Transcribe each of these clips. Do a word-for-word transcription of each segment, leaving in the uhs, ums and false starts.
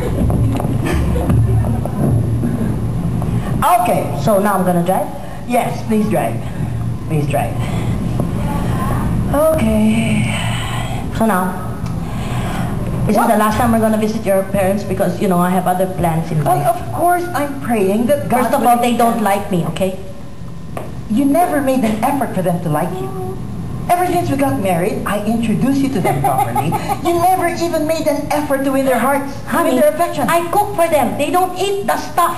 Okay, So now I'm gonna drive? yes, please drive. Please drive. Okay. So now, is What? it the last time we're gonna visit your parents? Because, you know, I have other plans in Well, life. of course, I'm praying that God... First of all, they don't like me, okay? You never made an effort for them to like you. Ever since we got married, I introduced you to them properly. You never even made an effort to win their hearts, to win Honey, their affection. I cook for them. They don't eat the stuff.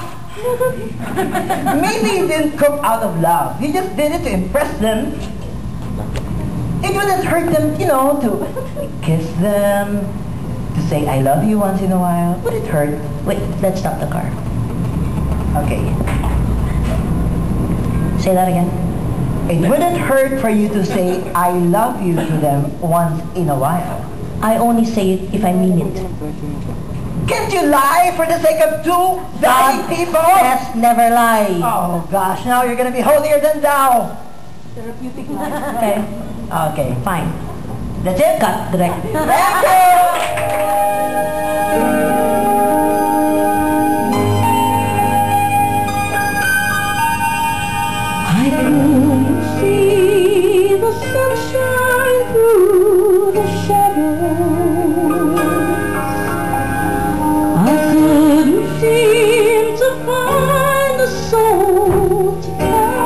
Maybe you didn't cook out of love. You just did it to impress them. It wouldn't hurt them, you know, to kiss them, to say I love you once in a while. Would it hurt? Wait, let's stop the car. Okay. Say that again. It wouldn't hurt for you to say I love you to them once in a while. I only say it if I mean it. Can't you lie for the sake of two dying people? Let's never lie. Oh gosh, now you're gonna be holier than thou. Okay, Okay. fine. That's it, cut direct. Thank you. I couldn't see the sunshine through the shadows. I couldn't seem to find the soul to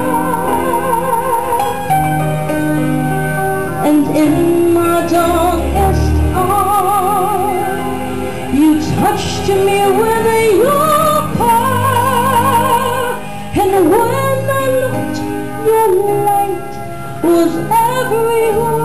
find. And in my darkest hour, you touched me with your power. And when I looked, your light was everywhere.